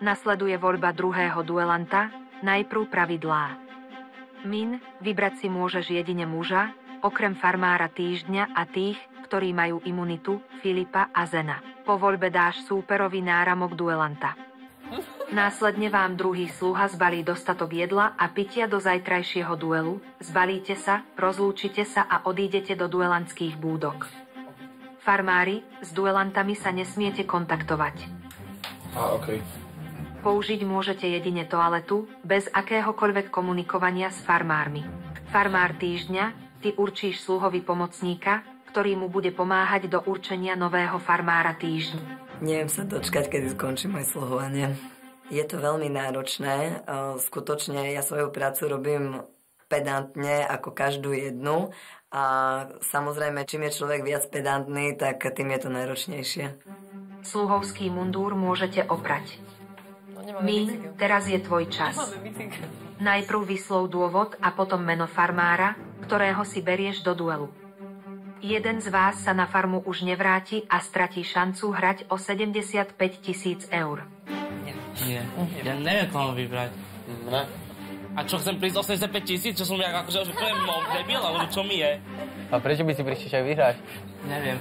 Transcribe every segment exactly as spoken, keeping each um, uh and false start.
Nasleduje voľba druhého duelanta, najprv pravidlá. Min, vybrať si môžeš jedine muža, okrem farmára týždňa a tých, ktorí majú imunitu, Filipa a Zena. Po voľbe dáš súperovi náramok duelanta. Následne vám druhý sluha zbalí dostatok jedla a pitia do zajtrajšieho duelu, zbalíte sa, rozlúčite sa a odídete do duelantských búdok. Farmári, s duelantami sa nesmiete kontaktovať. Á, okej. Použiť môžete jedine toaletu, bez akéhokoľvek komunikovania s farmármi. Farmár týždňa, ty určíš sluhovi pomocníka, ktorý mu bude pomáhať do určenia nového farmára týždňa. Neviem sa dočkať, kedy skončí moje sluhovanie. Je to veľmi náročné. Skutočne ja svoju prácu robím pedantne ako každú jednu a samozrejme, čím je človek viac pedantný, tak tým je to náročnejšie. Sluhovský mundúr môžete oprať. Min, teraz je tvoj čas. Najprv vyslov dôvod a potom meno farmára, ktorého si berieš do duelu. Jeden z vás sa na farmu už nevráti a stratí šancu hrať o sedemdesiatpäť tisíc eur. Nie, ja neviem, koho vybrať. Ne. A čo, chcem prísť osemdesiatpäť tisíc? Čo som jak akože, že poviem, no, debil, alebo čo mi je? A prečo by si prišiel aj vyhrať? Neviem.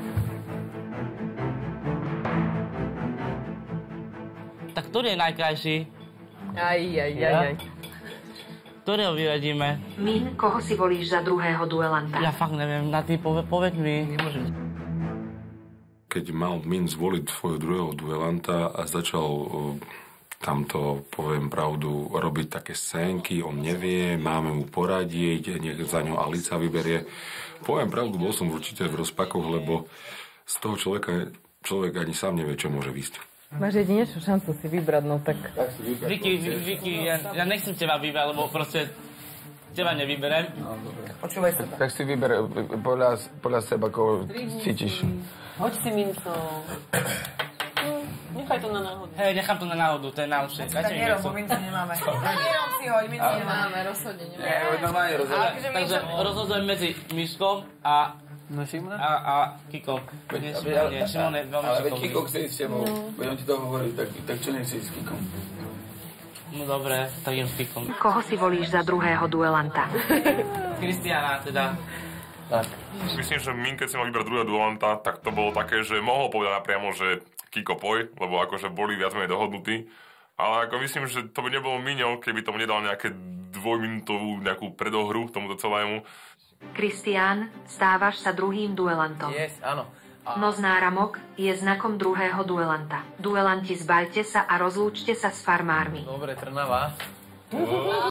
Tak ktorý je najkrajší? Aj, aj, aj, aj. Ktorého vyradíme? Min, koho si volíš za druhého duelanta? Ja fakt neviem, na ty poved, povedz mi. Nemôžem. Keď mal Min zvoliť svojho druhého duelanta a začal tamto, poviem pravdu, robiť také scénky, on nevie, máme mu poradiť, nech za ňo Alica vyberie. Poviem pravdu, bol som určite v rozpakoch, lebo z toho človeka človek ani sám nevie, čo môže výsť. Máš jedinečnú šancu si vybrať, no tak... Vicky, Vicky, ja, ja nechcem teba vybrať, lebo proste teba nevyberem. Počúvaj sa. Tak si vyber podľa, podľa seba, koho cítiš. Hoď si minco. Nechaj to na náhodu. Hej, nechám to na náhodu, to je najlepšie. Tak nerob, bo minco nemáme. Nerob si hoď, minco nemáme, rozhodne nemáme. Nie, normálne rozhodne. Takže rozhodujem medzi Myškom a... No Šimona? A, a Kikom. Nie, Šimon nie, Šimon je veľmi Ale veď šikovný. Kiko chce ísť s tebou, veď on ti to hovorí, tak, tak čo nechce ísť s Kikom? No dobre, tak idem s Kikom. Koho si volíš za druhého duelanta? Kristiána teda. Tak. Myslím, že Min, keď si mal vybrať druhého duelanta, tak to bolo také, že mohol povedať napriamo, že Kiko poj, lebo akože boli viac menej dohodnutí. Ale ako myslím, že to by nebolo Miňo, keby tomu nedal nejaké dvojminútovú nejakú predohru tomuto celému. Kristián, stávaš sa druhým duelantom. Yes, áno. A... Nos náramok je znakom druhého duelanta. Duelanti, zbaľte sa a rozlúčte sa s farmármi. Dobre, Trnava.